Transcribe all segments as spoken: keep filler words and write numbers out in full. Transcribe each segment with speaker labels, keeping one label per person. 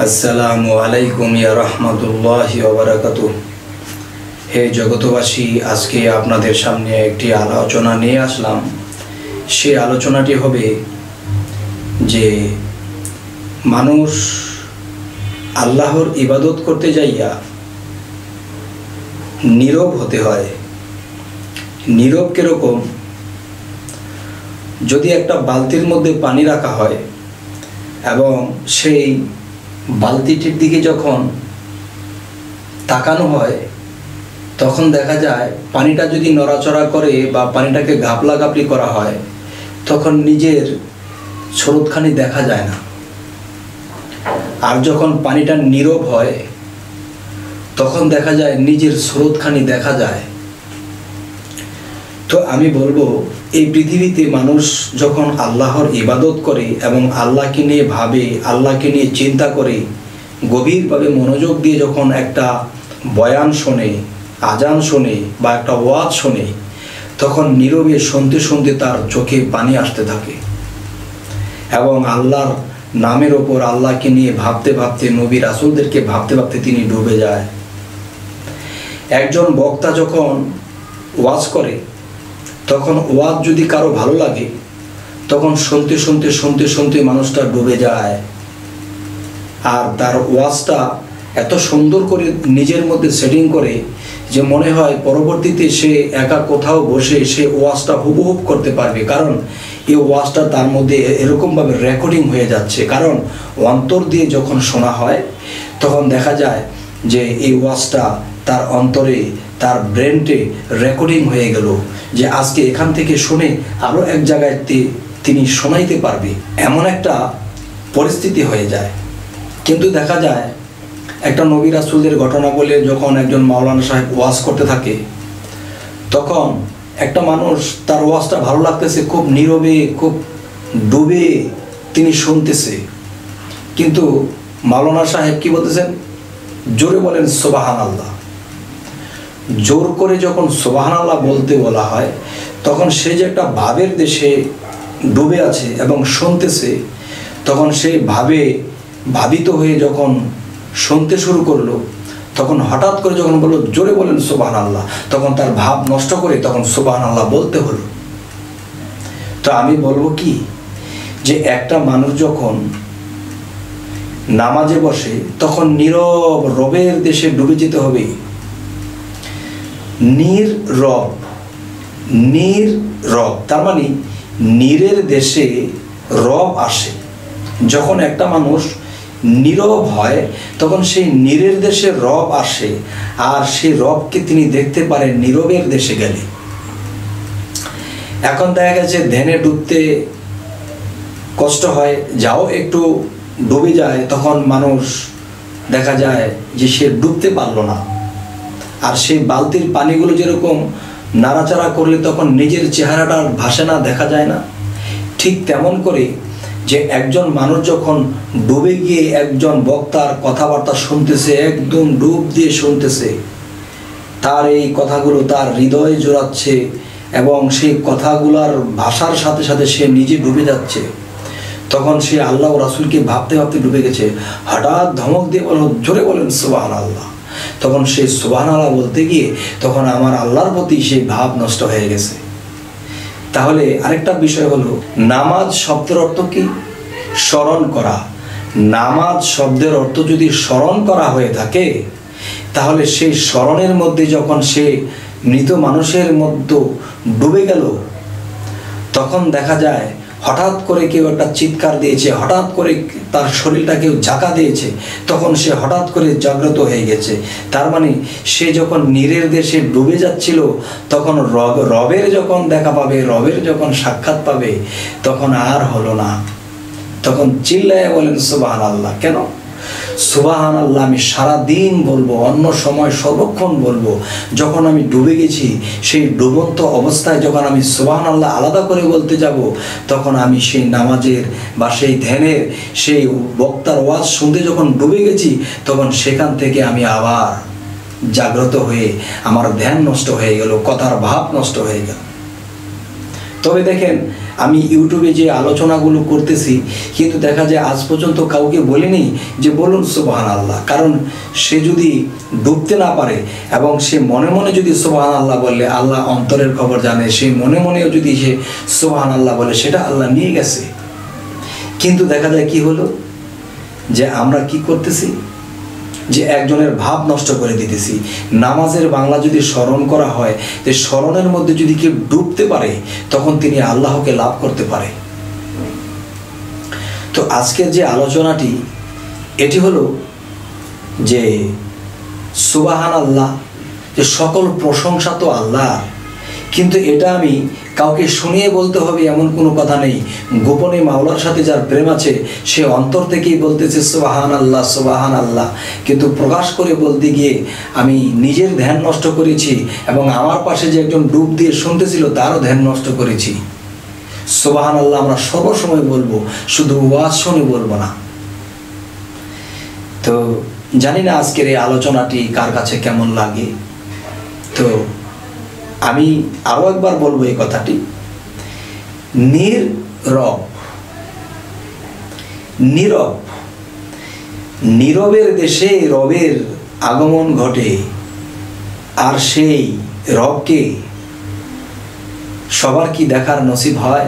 Speaker 1: আসসালামু আলাইকুম ইয়া রাহমাতুল্লাহি ওয়া বারাকাতুহু। হে জগতবাসী, আজকে আপনাদের সামনে একটি আলোচনা নিয়ে আসলাম। সেই আলোচনাটি হবে যে মানুষ আল্লাহর ইবাদত করতে যাইয়া নীরব হতে হয়। নীরব কিরকম? যদি একটা বালতির মধ্যে পানি রাখা হয় এবং সেই বালতিটির দিকে যখন তাকানো হয় তখন দেখা যায় পানিটা যদি নড়াচড়া করে বা পানিটাকে ঘাপলা ঘাপলি করা হয় তখন নিজের স্রোতখানি দেখা যায় না। আর যখন পানিটা নীরব হয় তখন দেখা যায় নিজের স্রোতখানি দেখা যায়। তো আমি বলবো, এই পৃথিবীতে মানুষ যখন আল্লাহর ইবাদত করে এবং আল্লাহকে নিয়ে ভাবে, আল্লাহকে নিয়ে চিন্তা করে, গভীরভাবে মনোযোগ দিয়ে যখন একটা বয়ান শোনে, আজান শোনে বা একটা ওয়াজ শোনে, তখন নীরবে শুনতে শুনতে তার চোখে পানি আসতে থাকে এবং আল্লাহর নামের ওপর, আল্লাহকে নিয়ে ভাবতে ভাবতে, নবী রাসূলদেরকে ভাবতে ভাবতে তিনি ডুবে যায়। একজন বক্তা যখন ওয়াজ করে তখন ওয়াজ যদি কারো ভালো লাগে তখন শুনতে শুনতে শুনতে শুনতে মানুষটা ডুবে যায়। আর তার ওয়াজটা এত সুন্দর করে নিজের মধ্যে সেটিং করে যে মনে হয় পরবর্তীতে সে একা কোথাও বসে সে ওয়াজটা হুবহুব করতে পারবে, কারণ এই ওয়াজটা তার মধ্যে এরকমভাবে রেকর্ডিং হয়ে যাচ্ছে। কারণ অন্তর দিয়ে যখন শোনা হয় তখন দেখা যায় যে এই ওয়াজটা তার অন্তরে, তার ব্রেনটে রেকর্ডিং হয়ে গেল, যে আজকে এখান থেকে শুনে আরও এক জায়গায় তিনি শোনাইতে পারবে, এমন একটা পরিস্থিতি হয়ে যায়। কিন্তু দেখা যায় একটা নবী রাসূলদের ঘটনা বলে যখন একজন মাওলানা সাহেব ওয়াজ করতে থাকে তখন একটা মানুষ, তার ওয়াজটা ভালো লাগতেছে, খুব নীরবে, খুব ডুবে তিনি শুনতেছে, কিন্তু মাওলানা সাহেব কি বলতেছেন? জোরে বলেন সুবহানাল্লাহ। জোর করে যখন সুবহানাল্লাহ বলতে বলা হয় তখন সে যে একটা ভাবের দেশে ডুবে আছে এবং শুনতেছে, তখন সেই ভাবে ভাবিত হয়ে যখন শুনতে শুরু করলো তখন হঠাৎ করে যখন বললো জোরে বলেন সুবহানাল্লাহ, তখন তার ভাব নষ্ট করে তখন সুবহানাল্লাহ বলতে হলো। তো আমি বলবো কি, যে একটা মানুষ যখন নামাজে বসে তখন নীরব রবের দেশে ডুবে যেতে হবে। নীর রব, নীর রব তার মানে নীরের দেশে রব আসে। যখন একটা মানুষ নীরব হয় তখন সেই নীরের দেশে রব আসে, আর সেই রবকে তিনি দেখতে পারেন নীরবের দেশে গেলে। এখন দেখা গেছে ধ্যানে ডুবতে কষ্ট হয়, যাও একটু ডুবে যায়, তখন মানুষ দেখা যায় যে সে ডুবতে পারলো না। আর সেই বালতির পানিগুলো যেরকম নাড়াচাড়া করলে তখন নিজের চেহারাটা ভাসে না, দেখা যায় না, ঠিক তেমন করে যে একজন মানুষ যখন ডুবে গিয়ে একজন বক্তার কথাবার্তা শুনতেছে, একদম ডুব দিয়ে শুনতেছে, তার এই কথাগুলো তার হৃদয়ে জোড়াচ্ছে এবং সেই কথাগুলার ভাষার সাথে সাথে সে নিজে ডুবে যাচ্ছে, তখন সে আল্লাহ ও রাসূলকে ভাবতে ভাবতে ডুবে গেছে। হঠাৎ ধমক দিয়ে বলো জোরে বলেন সুবহানাল্লাহ, তখন সে সুবহানাল্লাহ বলতে গিয়ে তখন আমার আল্লাহর প্রতি সেই ভাব নষ্ট হয়ে গেছে। তাহলে আরেকটা বিষয় হলো, নামাজ শব্দের অর্থ কি? স্মরণ করা। নামাজ শব্দের অর্থ যদি স্মরণ করা হয়ে থাকে তাহলে সেই স্মরণের মধ্যে যখন সে মৃত মানুষের মধ্যে ডুবে গেল তখন দেখা যায় হঠাৎ করে কেউ একটা চিৎকার দিয়েছে, হঠাৎ করে তার শরীরটা কেউ ঝাঁকা দিয়েছে, তখন সে হঠাৎ করে জাগ্রত হয়ে গেছে। তার মানে সে যখন নীরের দেশে ডুবে যাচ্ছিল তখন রব রবের যখন দেখা পাবে, রবের যখন সাক্ষাৎ পাবে তখন আর হলো না, তখন চিল্লায় বলেন সুবহানাল্লাহ। কেন সুবহানাল্লাহ আমি সারাদিন বলবো, অন্য সময় সর্বক্ষণ বলবো। যখন আমি ডুবে গেছি সেই ডুবন্ত অবস্থায় যখন আমি সুবহানাল্লাহ আলাদা করে বলতে যাব তখন আমি সেই নামাজের বা সেই ধ্যানের, সেই বক্তার ওয়াজ শুনতে যখন ডুবে গেছি তখন সেখান থেকে আমি আবার জাগ্রত হয়ে আমার ধ্যান নষ্ট হয়ে গেল, কথার ভাব নষ্ট হয়ে গেল। তবে দেখেন আমি ইউটিউবে যে আলোচনাগুলো করতেছি কিন্তু দেখা যায় আজ পর্যন্ত কাউকে বলিনি যে বলুন সুবহানাল্লাহ। কারণ সে যদি ডুবতে না পারে এবং সে মনে মনে যদি সুবহানাল্লাহ বলে, আল্লাহ অন্তরের খবর জানে, সে মনে মনেও যদি সে সুবহানাল্লাহ বলে সেটা আল্লাহ নিয়ে গেছে। কিন্তু দেখা যায় কি হলো যে আমরা কি করতেছি, যে একজনের ভাব নষ্ট করে দিতেছি। নামাজের বাংলা যদি স্মরণ করা হয়, যে স্মরণের মধ্যে যদি কেউ ডুবতে পারে তখন তিনি আল্লাহকে লাভ করতে পারে। তো আজকের যে আলোচনাটি এটি হলো যে সুবহানাল্লাহ, যে সকল প্রশংসা তো আল্লাহ, কিন্তু এটা আমি কাউকে শুনিয়ে বলতে হবে এমন কোনো কথা নেই। গোপনে মাওলার সাথে যার প্রেম আছে সে অন্তর থেকেই বলতেছে সুবহানাল্লাহ সুবহানাল্লাহ, কিন্তু প্রকাশ করে বলতে গিয়ে আমি নিজের ধ্যান নষ্ট করেছি এবং আমার পাশে যে একজন ডুব দিয়ে শুনতেছিল তারও ধ্যান নষ্ট করেছি। সুবহানাল্লাহ আমরা সর্বসময় বলবো, শুধু ওয়াজ শুনে বলবো না। তো জানি না আজকের এই আলোচনাটি কার কাছে কেমন লাগে। তো আমি আরো একবার বলবো এই কথাটি, নীরব নীরব নীরবের দেশে রবের আগমন ঘটে, আর সেই রবকে সবার কি দেখার নসিব হয়?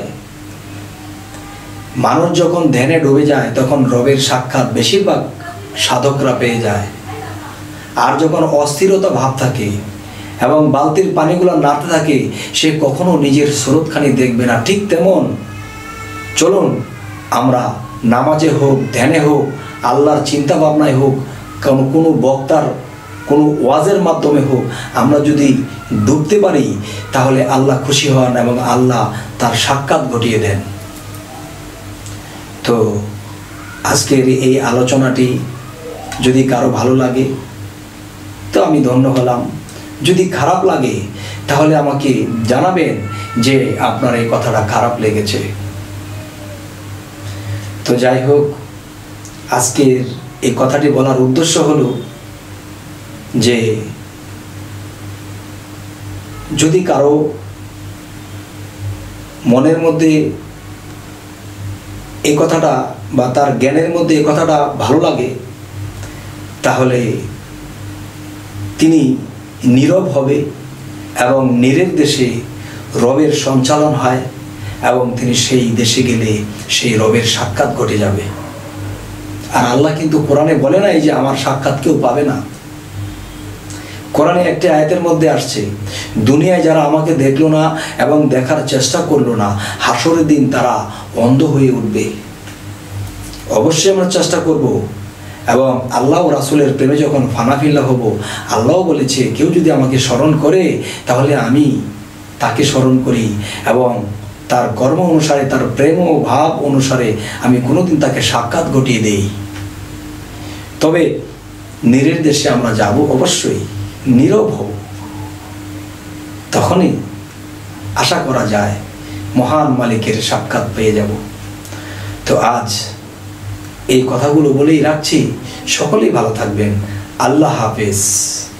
Speaker 1: মানুষ যখন ধ্যানে ডুবে যায় তখন রবের সাক্ষাৎ বেশিরভাগ সাধকরা পেয়ে যায়। আর যখন অস্থিরতা ভাব থাকে এবং বালতির পানিগুলো নাড়তে থাকে সে কখনো নিজের স্রোতখানি দেখবে না। ঠিক তেমন চলুন আমরা নামাজে হোক, ধ্যানে হোক, আল্লাহর চিন্তা ভাবনায় হোক, কোনো কোনো বক্তার কোনো ওয়াজের মাধ্যমে হোক, আমরা যদি ডুবতে পারি তাহলে আল্লাহ খুশি হন এবং আল্লাহ তার সাক্ষাৎ ঘটিয়ে দেন। তো আজকের এই আলোচনাটি যদি কারো ভালো লাগে তো আমি ধন্য হলাম। যদি খারাপ লাগে তাহলে আমাকে জানাবেন যে আপনার এই কথাটা খারাপ লেগেছে। তো যাই হোক, আজকের এই কথাটি বলার উদ্দেশ্য হলো যে যদি কারো মনের মধ্যে এই কথাটা বা তার জ্ঞানের মধ্যে এই কথাটা ভালো লাগে তাহলে তিনি নীরব হবে এবং নীরের দেশে রবের সঞ্চালন হয় এবং তিনি সেই দেশে গেলে সেই রবের সাক্ষাৎ ঘটে যাবে। আর আল্লাহ কিন্তু কোরআনে বলে নাই যে আমার সাক্ষাৎ কেউ পাবে না। কোরআনে একটি আয়াতের মধ্যে আসছে, দুনিয়ায় যারা আমাকে দেখলো না এবং দেখার চেষ্টা করলো না, হাসরের দিন তারা অন্ধ হয়ে উঠবে। অবশ্যই আমরা চেষ্টা করব এবং আল্লাহ ও রাসূলের প্রেমে যখন ফানাফিল্লা হব, আল্লাহ বলেছে কেউ যদি আমাকে স্মরণ করে তাহলে আমি তাকে স্মরণ করি এবং তার কর্ম অনুসারে, তার প্রেম ও ভাব অনুসারে আমি কোনোদিন তাকে সাক্ষাৎ ঘটিয়ে দেই। তবে নীরের দেশে আমরা যাব, অবশ্যই নীরব হব, তখনই আশা করা যায় মহান মালিকের সাক্ষাৎ পেয়ে যাব। তো আজ এই কথাগুলো বলেই রাখছি, সকলেই ভালো থাকবেন। আল্লাহ হাফেজ।